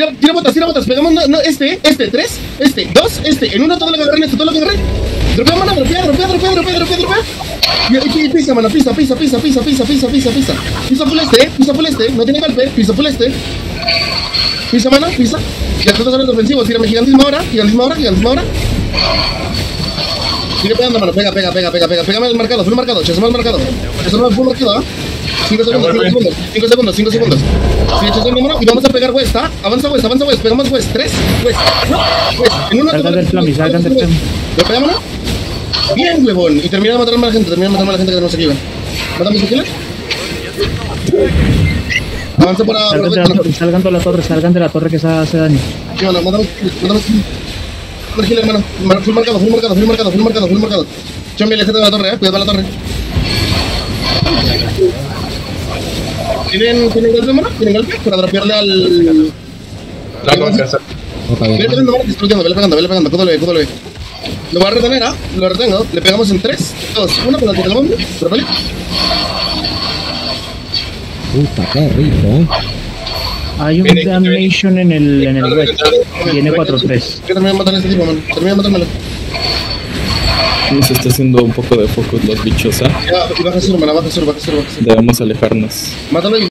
Tira botas, pegamos, este, 3, este, 2, este, en uno todo lo que agarren, todo lo que agarren. Dropea, mano, dropea. Y pisa, mano, pisa. Pisa full este, no tiene golpe, pisa full este. Pisa, mano, pisa. Ya estás hablando ofensivo, tírame gigantismo ahora. Sigue pegando, mano, pega. Pégame el marcado, full marcado, full marcado, 5 segundos. Sigue echando número y vamos a pegar West, ¿ah? Avanza West, pegamos West, 3, West. En uno salgan del flami. ¿Lo pegamos? Bien, huevón. Y termina de matar a la gente, que tenemos aquí, güey. ¿Matamos aquí? Avanza por ahora. Salgan de la torre que se hace daño. Sí, mano, matamos. Hermano. Full marcado. Chombi, el gente de la torre, cuidado la torre. ¿Tienen golpe, hermano? ¿Tienen golpe? Para dropearle al... Vele pegando, todo lo ve. Lo voy a retener, lo retengo. Le pegamos en 3, 2, 1, con la que tenemos. Dropale. Puta, qué rico. Hay un damnation en el web. Tiene 4-3. Que termina de matar a este tipo, man. Termina de matármelo. Se está haciendo un poco de focus los bichos, Ya, baja sur, man, baja sur. Debemos alejarnos. Mátalo y